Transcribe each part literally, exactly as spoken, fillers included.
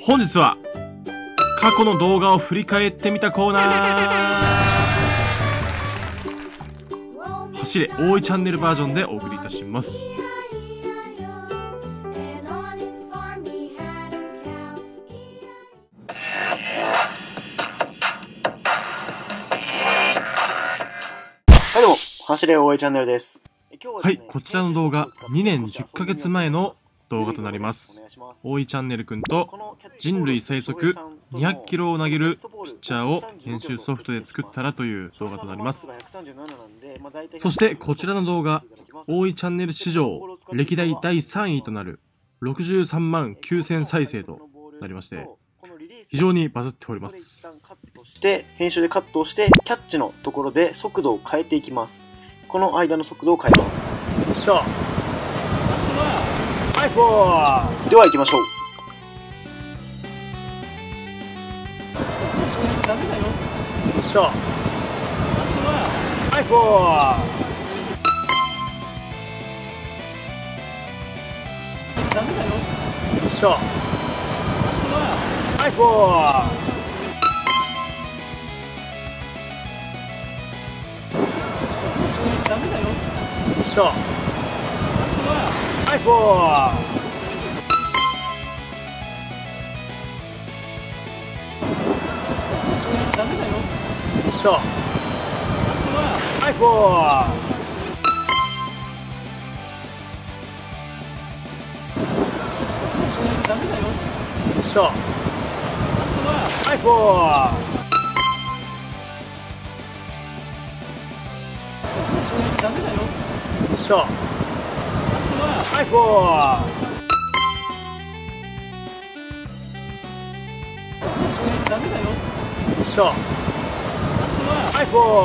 本日は過去の動画を振り返ってみたコーナー、走れ大井チャンネルバージョンでお送りいたします。 はいどうも、走れ大井チャンネルです。 はい、こちらの動画にねんじゅっかげつまえの動画となります。大井チャンネルくんと人類最速にひゃくキロを投げるピッチャーを編集ソフトで作ったらという動画となります。そしてこちらの動画、大井チャンネル史上歴代だいさんいとなるろくじゅうさんまんきゅうせん再生となりまして、非常にバズっております。 で、編集でカットをしてキャッチのところで速度を変えていきます。この間の速度を変えます。よっしゃ、ナイスボール。では行きましょう。よっしゃ、ナイスボール。よっしゃ、ナイスボール。よっしゃ、ナイスボール。よっしゃ、ナイスボール。よっしゃ、ナイスボール。よっしゃ、ナイスボール。よっしゃ、ナイスボール。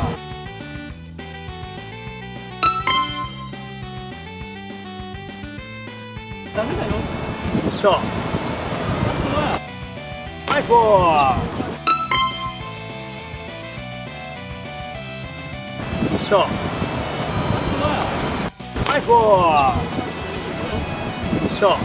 よっしゃ、ナイスボール。よっしゃ、ナイスボール。よっしゃ、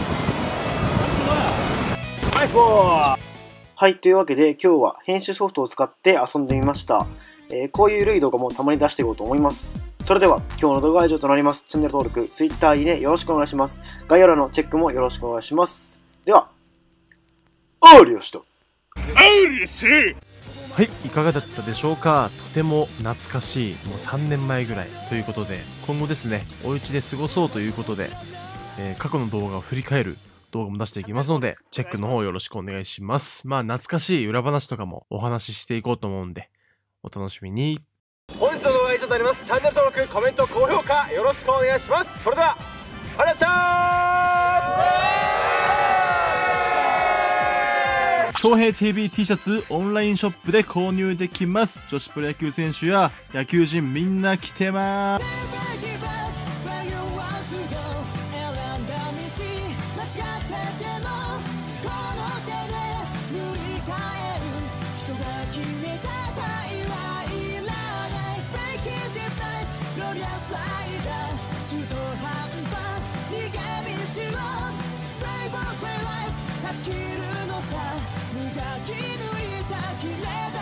ナイスボール。はい、というわけで今日は編集ソフトを使って遊んでみました。えー、こういう緩い動画もたまに出していこうと思います。それでは今日の動画は以上となります。チャンネル登録、Twitter、いいねよろしくお願いします。概要欄のチェックもよろしくお願いします。では、オーリオした。 はい、いかがだったでしょうか。とても懐かしい、もうさんねんまえぐらいということで、今後ですね、お家で過ごそうということで、えー、過去の動画を振り返る動画も出していきますので、チェックの方よろしくお願いします。まあ、懐かしい裏話とかもお話ししていこうと思うんで、お楽しみに。 本日の動画は以上となります。チャンネル登録、コメント、高評価よろしくお願いします。それでは、ありがとうございました。 翔平 ティーブイ T シャツオンラインショップで購入できます。女子プロ野球選手や野球人みんな来てます。 断ち切るのさ、磨き抜いた切れた